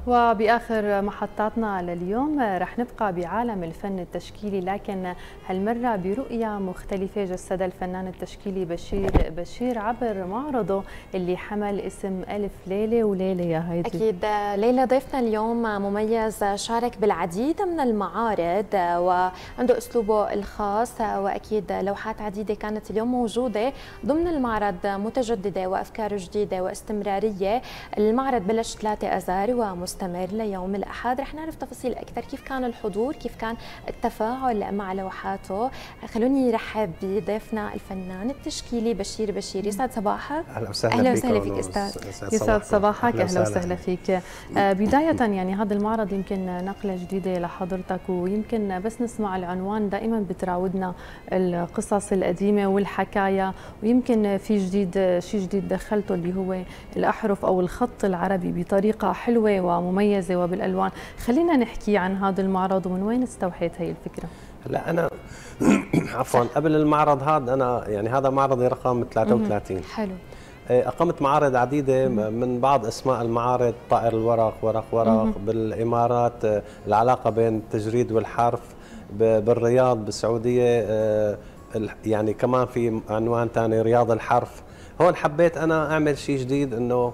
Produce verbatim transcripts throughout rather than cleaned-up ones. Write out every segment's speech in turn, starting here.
وبآخر محطاتنا لليوم رح نبقى بعالم الفن التشكيلي، لكن هالمرة برؤية مختلفة جسدها الفنان التشكيلي بشير بشير عبر معرضه اللي حمل اسم ألف ليلة وليلة. يا هيدي أكيد ليلى ضيفنا اليوم مميز، شارك بالعديد من المعارض وعنده أسلوبه الخاص، وأكيد لوحات عديدة كانت اليوم موجودة ضمن المعرض متجددة وأفكار جديدة واستمرارية. المعرض بلش ثلاثة آذار ومستمر ليوم الأحد. رح نعرف تفاصيل أكثر، كيف كان الحضور، كيف كان التفاعل مع لوحاته. خلوني رحب بضيفنا الفنان التشكيلي بشير بشير. يسعد صباحك. اهلا وسهلا اهلا فيك وسهلا فيك استاذ. يسعد صباحك. اهلا وسهلا فيك. بداية يعني هذا المعرض يمكن نقلة جديدة لحضرتك، ويمكن بس نسمع العنوان دائما بتراودنا القصص القديمة والحكايا، ويمكن في جديد شيء جديد دخلته اللي هو الأحرف أو الخط العربي بطريقة حلوة ومميزة وبالألوان. خلينا نحكي عن هذا المعرض ومن وين استوحيت هي الفكرة. لا أنا عفوا قبل المعرض هذا أنا يعني هذا معرضي رقم ثلاثة وثلاثين. حلو. أقمت معارض عديدة من بعض أسماء المعارض طائر الورق، ورق ورق بالإمارات، العلاقة بين التجريد والحرف بالرياض بالسعودية، يعني كمان في عنوان ثاني رياض الحرف. هون حبيت أنا أعمل شيء جديد، إنه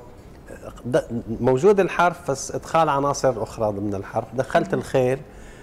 موجود الحرف بس إدخال عناصر أخرى ضمن الحرف. دخلت الخيل،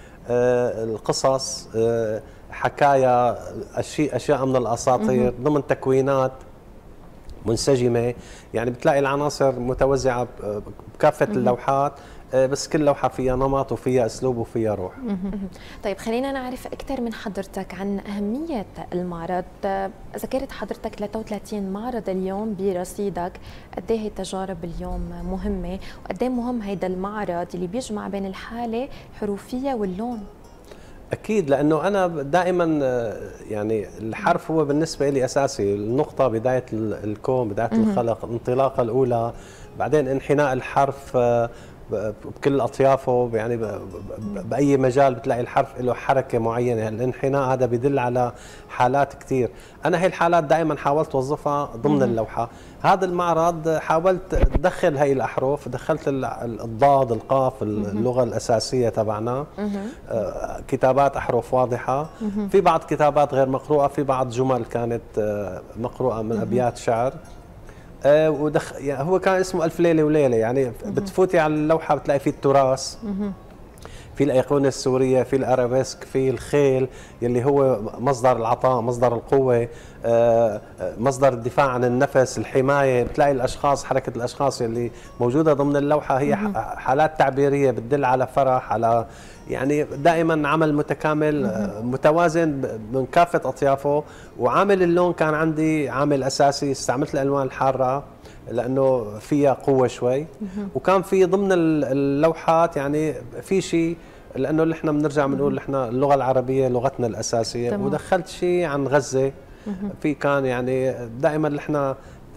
القصص، حكايا، أشياء أشياء من الأساطير ضمن تكوينات منسجمة. يعني بتلاقي العناصر متوزعة بكافة اللوحات، بس كل لوحة فيها نمط وفيها أسلوب وفيها روح. طيب خلينا نعرف أكثر من حضرتك عن أهمية المعرض. ذكرت حضرتك ثلاثة وثلاثين معرض اليوم برصيدك، قد ايه التجارب اليوم مهمة، وقد ايه مهم هيدا المعرض اللي بيجمع بين الحالة الحروفية واللون؟ أكيد، لأنه أنا دائما يعني الحرف هو بالنسبة لي أساسي، النقطة بداية الكون، بداية الخلق، الانطلاقة الأولى، بعدين انحناء الحرف بكل أطيافه. يعني بأي مجال بتلاقي الحرف له حركة معينة، الانحناء هذا بيدل على حالات كثير. أنا هي الحالات دائما حاولت أوظفها ضمن اللوحة. هذا المعرض حاولت أدخل هي الأحرف، دخلت الضاد، القاف، اللغة الأساسية تبعنا، كتابات أحرف واضحة، في بعض كتابات غير مقروءة، في بعض جمل كانت مقروءة من أبيات شعر. آه ودخ... يعني هو كان اسمه ألف ليلة وليلة. يعني بتفوتي على اللوحة بتلاقي فيه التراث، في الأيقونة السورية، في الأرابيسك، في الخيل يلي هو مصدر العطاء، مصدر القوة، آه مصدر الدفاع عن النفس، الحماية. بتلاقي الأشخاص، حركة الأشخاص يلي موجودة ضمن اللوحة هي حالات تعبيرية بتدل على فرح، على يعني دائما عمل متكامل متوازن من كافة أطيافه. وعامل اللون كان عندي عامل أساسي، استعملت الألوان الحارة لأنه فيها قوة شوي. وكان في ضمن اللوحات يعني في شيء، لأنه اللي احنا بنرجع بنقول احنا اللغة العربية لغتنا الأساسية. تمام. ودخلت شيء عن غزة. في كان يعني دائما احنا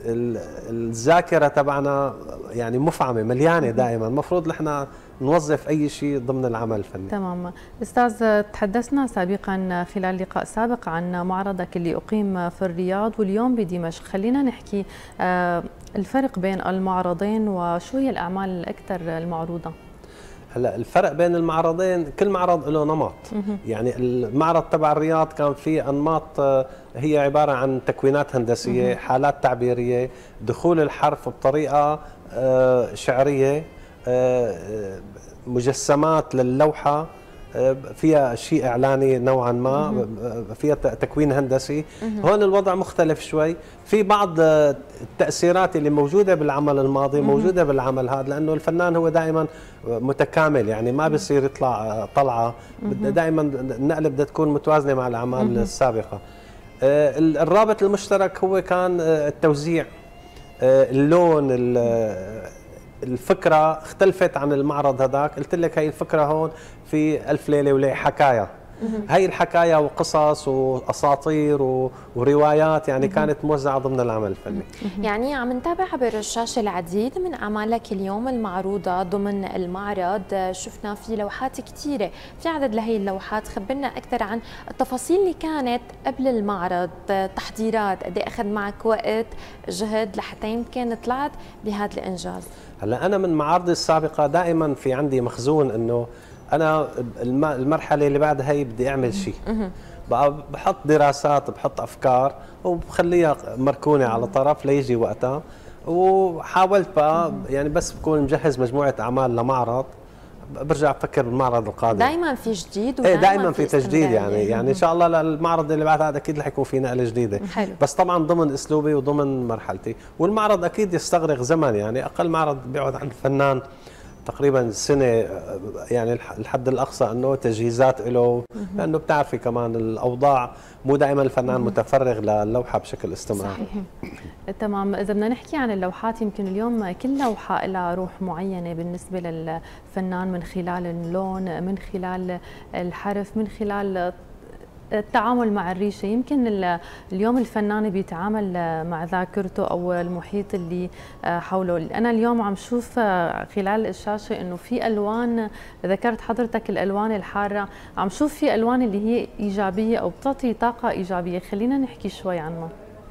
الذاكرة تبعنا يعني مفعمة مليانة دائما، المفروض نحن نوظف أي شيء ضمن العمل الفني. تمام. أستاذ، تحدثنا سابقا خلال لقاء سابق عن معرضك اللي أقيم في الرياض واليوم بدمشق. خلينا نحكي الفرق بين المعرضين وشو هي الأعمال الأكثر المعروضة. هلا الفرق بين المعرضين، كل معرض له نمط. يعني المعرض تبع الرياض كان فيه انماط، هي عباره عن تكوينات هندسيه، حالات تعبيريه، دخول الحرف بطريقه شعريه، مجسمات للوحه فيها شيء اعلاني نوعا ما، فيها تكوين هندسي. هون الوضع مختلف شوي، في بعض التاثيرات اللي موجوده بالعمل الماضي موجوده بالعمل هذا، لانه الفنان هو دائما متكامل، يعني ما بصير يطلع طلعه، دائما النقله بدها تكون متوازنه مع الاعمال السابقه. الرابط المشترك هو كان التوزيع، اللون، الفكره اختلفت عن المعرض هذاك. قلت لك هي الفكره هون في ألف ليله وليله حكايه، هاي الحكاية وقصص واساطير وروايات يعني كانت موزعة ضمن العمل الفني. يعني عم نتابع عبر الشاشة العديد من اعمالك اليوم المعروضة ضمن المعرض، شفنا في لوحات كثيرة، في عدد لهي اللوحات، خبرنا اكثر عن التفاصيل اللي كانت قبل المعرض، تحضيرات، قد ايه اخذ معك وقت جهد لحتى يمكن طلعت بهذا الانجاز؟ هلا انا من معارضي السابقه دائما في عندي مخزون انه انا المرحله اللي بعدها هي بدي اعمل شيء، بحط دراسات، بحط افكار وبخليها مركونه على طرف ليجي وقتها. وحاولت بقى يعني بس بكون مجهز مجموعه اعمال لمعرض برجع بفكر بالمعرض القادم. دائما في جديد ودائما دائما في, في تجديد يعني يعني ان شاء الله للمعرض اللي بعد هذا اكيد رح يكون في نقله جديده. حلو. بس طبعا ضمن اسلوبي وضمن مرحلتي، والمعرض اكيد يستغرق زمن، يعني اقل معرض بيقعد عند الفنان تقريبا سنه يعني الحد الاقصى انه تجهيزات له، لانه بتعرفي كمان الاوضاع مو دائما الفنان متفرغ للوحه بشكل استمراري. صحيح. تمام. اذا بدنا نحكي عن اللوحات، يمكن اليوم كل لوحه لها روح معينه بالنسبه للفنان، من خلال اللون، من خلال الحرف، من خلال التعامل مع الريشه. يمكن اليوم الفنان بيتعامل مع ذاكرته او المحيط اللي حوله. انا اليوم عم شوف خلال الشاشه انه في الوان، ذكرت حضرتك الالوان الحاره، عم شوف في الوان اللي هي ايجابيه او بتعطي طاقه ايجابيه، خلينا نحكي شوي عنها.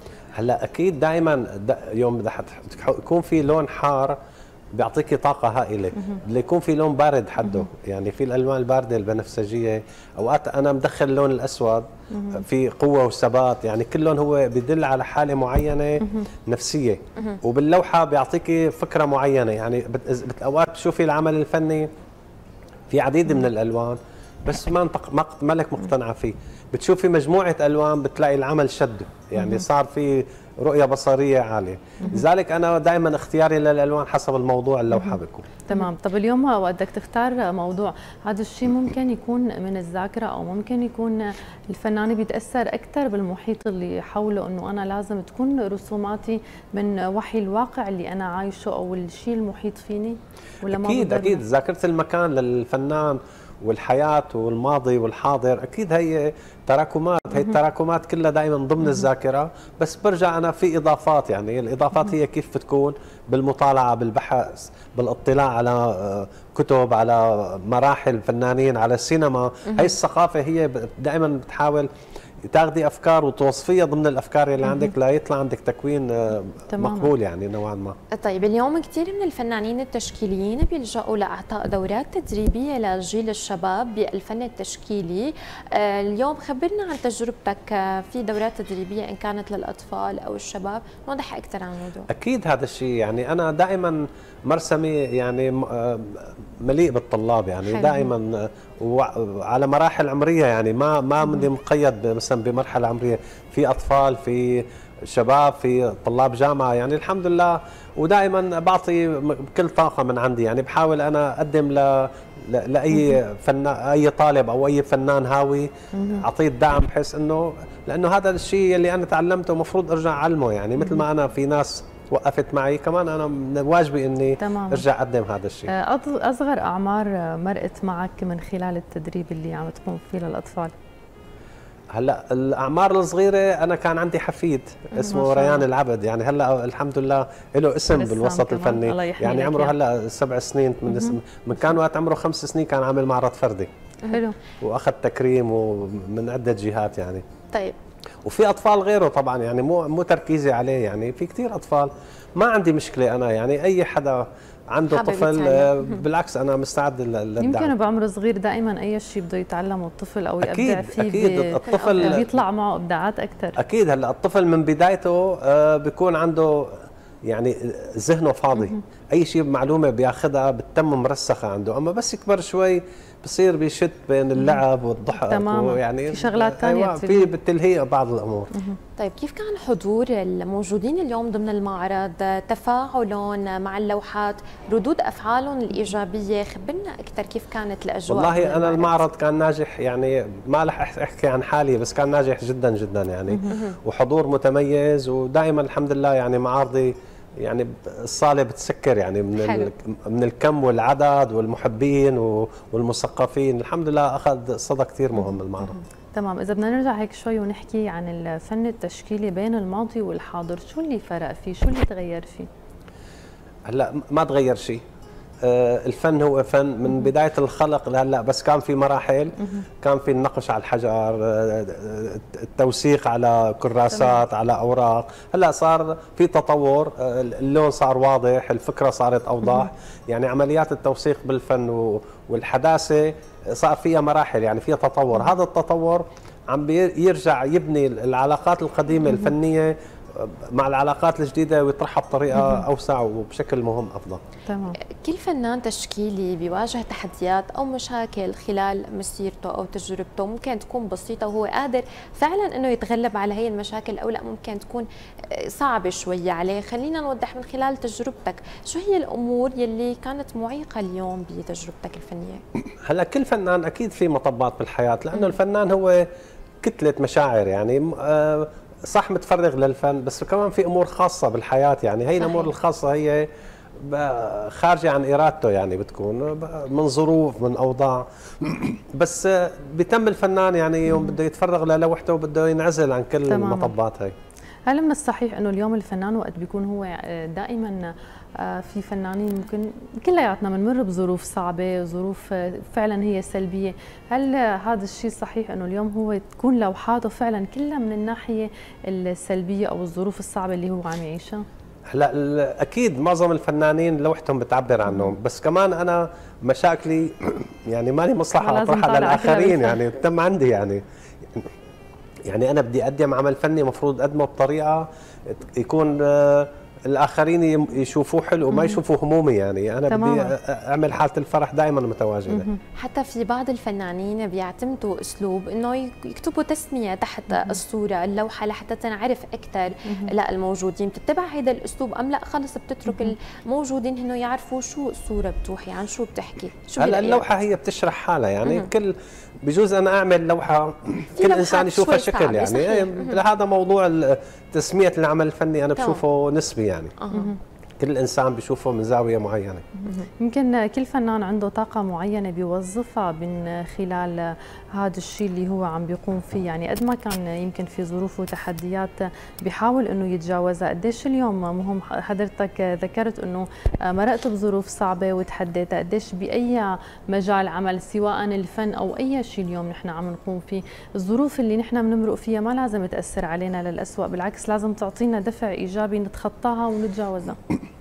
هلا اكيد دائما يوم بدها يكون في لون حار بيعطيكي طاقة هائلة، بده يكون في لون بارد حده، يعني في الألوان الباردة البنفسجية، أوقات أنا مدخل اللون الأسود في قوة وثبات، يعني كل لون هو بيدل على حالة معينة نفسية، وباللوحة بيعطيكي فكرة معينة. يعني أوقات بتشوفي العمل الفني في عديد من الألوان بس ما ما لك مقتنعة فيه، بتشوفي مجموعة ألوان بتلاقي العمل شد، يعني صار في رؤية بصرية عالية. لذلك أنا دائما اختياري للألوان حسب الموضوع اللوحة بيكون. تمام. طب اليوم وقت بدك تختار موضوع، هذا الشيء ممكن يكون من الذاكرة أو ممكن يكون الفنان بيتأثر أكثر بالمحيط اللي حوله، إنه أنا لازم تكون رسوماتي من وحي الواقع اللي أنا عايشه أو الشيء المحيط فيني، ولا ما أكيد أكيد ذاكرة المكان للفنان والحياة والماضي والحاضر أكيد هي تراكمات، هي التراكمات كلها دائما ضمن الذاكرة، بس برجع أنا في إضافات، يعني الإضافات هي كيف بتكون بالمطالعة، بالبحث، بالاطلاع على كتب، على مراحل فنانين، على السينما. هي الثقافة هي دائما بتحاول تاخذي افكار وتوصفيها ضمن الافكار اللي عندك ليطلع عندك تكوين مقبول يعني نوعا ما. طيب اليوم كثير من الفنانين التشكيليين بيلجأوا لاعطاء دورات تدريبيه لجيل الشباب بالفن التشكيلي، اليوم خبرنا عن تجربتك في دورات تدريبيه ان كانت للاطفال او الشباب، نوضح اكثر عن الموضوع. اكيد هذا الشيء، يعني انا دائما مرسمي يعني مليء بالطلاب، يعني حلو. دائما وعلى مراحل عمريه، يعني ما ما بدي مقيد مثلا بمرحله عمريه، في اطفال، في شباب، في طلاب جامعه، يعني الحمد لله. ودائما بعطي بكل طاقه من عندي، يعني بحاول انا اقدم ل لاي فنان، اي طالب او اي فنان هاوي اعطيه الدعم، بحيث انه لانه هذا الشيء اللي انا تعلمته المفروض ارجع اعلمه، يعني مثل ما انا في ناس وقفت معي كمان انا من واجبي اني تمام. ارجع اقدم هذا الشيء. اصغر اعمار مرقت معك من خلال التدريب اللي عم تقوم فيه للاطفال؟ هلا الاعمار الصغيره انا كان عندي حفيد اسمه ريان العبد، يعني هلا الحمد لله له اسم بالوسط الفني، يعني عمره هلا سبع سنين، من اسم من كان وقت عمره خمس سنين كان عامل معرض فردي. حلو. واخذ تكريم ومن عده جهات يعني. طيب. وفي اطفال غيره طبعا، يعني مو مو تركيزي عليه، يعني في كثير اطفال ما عندي مشكله انا، يعني اي حدا عنده طفل بالعكس انا مستعد للدعم. يمكن بعمر صغير دائما اي شيء بده يتعلمه الطفل او يبدع أكيد فيه، اكيد الطفل بيطلع معه ابداعات اكثر. اكيد هلا الطفل من بدايته بيكون عنده يعني ذهنه فاضي، اي شيء معلومه بياخذها بتتم مرسخه عنده، اما بس يكبر شوي بصير بيشت بين اللعب والضحك، تماما يعني في شغلات ثانيه أيوة في بالتلهيئه بعض الامور. طيب كيف كان حضور الموجودين اليوم ضمن المعرض، تفاعلهم مع اللوحات، ردود افعالهم الايجابيه؟ خبرنا اكثر كيف كانت الاجواء. والله انا المعرض كان ناجح، يعني ما رح احكي عن حالي بس كان ناجح جدا جدا يعني، وحضور متميز، ودائما الحمد لله يعني معارضي يعني الصاله بتسكر يعني من من الكم والعدد والمحبين والمثقفين. الحمد لله اخذ صدى كثير مهم المعرض. تمام. اذا بدنا نرجع هيك شوي ونحكي عن الفن التشكيلي بين الماضي والحاضر، شو اللي فرق فيه؟ شو اللي تغير فيه؟ هلا ما تغير شيء. الفن هو فن من بداية الخلق لهلا، بس كان في مراحل. كان في النقش على الحجر، التوثيق على كراسات، على أوراق. هلا صار في تطور، اللون صار واضح، الفكرة صارت أوضح. يعني عمليات التوثيق بالفن والحداثة صار فيها مراحل، يعني فيها تطور. هذا التطور عم يرجع يبني العلاقات القديمة الفنية مع العلاقات الجديدة ويطرحها بطريقة أوسع وبشكل مهم أفضل. تمام. كل فنان تشكيلي بيواجه تحديات أو مشاكل خلال مسيرته أو تجربته، ممكن تكون بسيطة وهو قادر فعلا أنه يتغلب على هي المشاكل، أو لا ممكن تكون صعبة شوية عليه. خلينا نوضح من خلال تجربتك شو هي الأمور يلي كانت معيقة اليوم بتجربتك الفنية؟ هلا كل فنان أكيد في مطبات بالحياة، لأنه الفنان هو كتلة مشاعر. يعني آه صح متفرغ للفن، بس كمان في امور خاصه بالحياه. يعني هي الامور الخاصه هي خارجه عن ارادته، يعني بتكون من ظروف، من اوضاع. بس بيتم الفنان يعني يوم بده يتفرغ للوحده وبده ينعزل عن كل تماما. المطبات هي. هل من الصحيح انه اليوم الفنان وقت بيكون هو دائما في فنانين ممكن كلياتنا بنمر بظروف صعبه، ظروف فعلا هي سلبيه، هل هذا الشيء صحيح انه اليوم هو تكون لوحاته فعلا كلها من الناحيه السلبيه او الظروف الصعبه اللي هو عم يعيشها؟ هلا اكيد معظم الفنانين لوحدهم بتعبر عنهم، بس كمان انا مشاكلي يعني مالي مصلحه اطرحها للاخرين، يعني تم عندي يعني يعني انا بدي اقدم عمل فني مفروض اقدمه بطريقه يكون الاخرين يشوفوه حلو وما يشوفوه همومي. يعني انا تماما. بدي اعمل حاله الفرح دائما متواجده. حتى في بعض الفنانين بيعتمدوا اسلوب انه يكتبوا تسميه تحت الصوره اللوحه لحتى تنعرف اكثر لا الموجودين. بتتبع هذا الاسلوب ام لا خلص بتترك الموجودين انه يعرفوا شو الصوره بتوحي عن شو بتحكي؟ شو هلا اللوحه هي بتشرح حالها. يعني مم. كل بجوز انا اعمل لوحه كل انسان يشوفها شكل. يعني هذا موضوع تسميه العمل الفني انا بشوفه نسبي. يعني أه. كل انسان بيشوفه من زاويه معينه. يمكن كل فنان عنده طاقه معينه بيوظفها من خلال هذا الشيء اللي هو عم بيقوم فيه. يعني قد ما كان يمكن في ظروف وتحديات بيحاول انه يتجاوزها. قديش اليوم مهم حضرتك ذكرت انه مرقت بظروف صعبه وتحديتها، قديش باي مجال عمل سواء الفن او اي شيء اليوم نحن عم نقوم فيه، الظروف اللي نحن بنمرق فيها ما لازم تاثر علينا للأسوأ، بالعكس لازم تعطينا دفع ايجابي نتخطاها ونتجاوزها.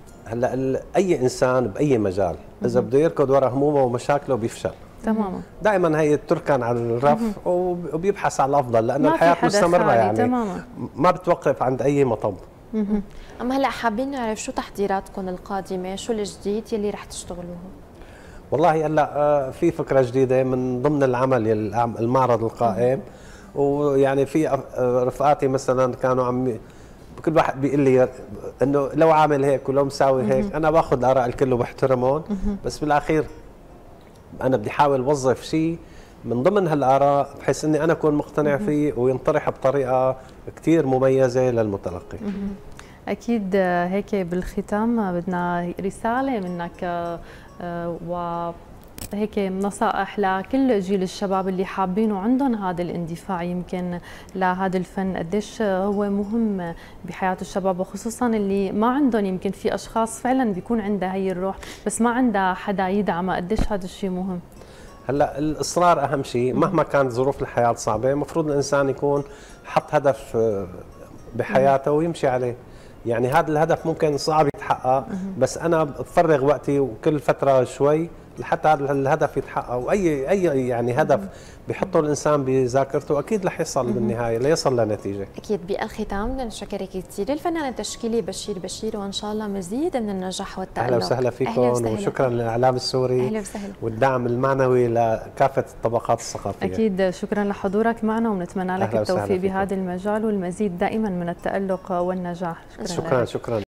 هلا اي انسان باي مجال اذا بده يركض ورا همومه ومشاكله بيفشل تماما. دائما هي تركن على الرف وبيبحث على الافضل، لانه الحياه مستمره. يعني تماما. ما بتوقف عند اي مطب. اما هلا حابين نعرف شو تحضيراتكم القادمه، شو الجديد يلي رح تشتغلوه؟ والله هلا في فكره جديده من ضمن العمل المعرض القائم، ويعني في رفقاتي مثلا كانوا عم كل واحد بيقول لي انه لو عامل هيك ولو مساوي هيك. انا باخذ اراء الكل وبحترمهم، بس بالاخير انا بدي احاول اوظف شيء من ضمن هالاراء بحيث اني انا اكون مقتنع فيه وينطرح بطريقه كثير مميزه للمتلقي. اكيد. هيك بالختام بدنا رساله منك و هيك نصائح لكل جيل الشباب اللي حابين وعندهم هذا الاندفاع يمكن لهذا الفن، قديش هو مهم بحياة الشباب، وخصوصا اللي ما عندهم. يمكن في اشخاص فعلا بيكون عندها هي الروح بس ما عندها حدا يدعمها، قديش هذا الشيء مهم؟ هلا الاصرار اهم شيء مهما كانت ظروف الحياة صعبة. المفروض الانسان يكون حط هدف بحياته ويمشي عليه. يعني هذا الهدف ممكن صعب يتحقق، بس انا بفرغ وقتي وكل فترة شوي لحتى هذا الهدف يتحقق. واي اي يعني هدف بيحطه الانسان بذاكرته اكيد رح يصل بالنهايه ليصل لنتيجه. اكيد. بالختام بدنا نشكرك كثير الفنان التشكيلي بشير بشير، وان شاء الله مزيد من النجاح والتألق. اهلا وسهلا فيكم، وشكرا للاعلام السوري. اهلا وسهلا. والدعم المعنوي لكافه الطبقات الثقافيه. اكيد. شكرا لحضورك معنا ونتمنى لك التوفيق بهذا المجال والمزيد دائما من التألق والنجاح. شكرا شكرا, شكرا.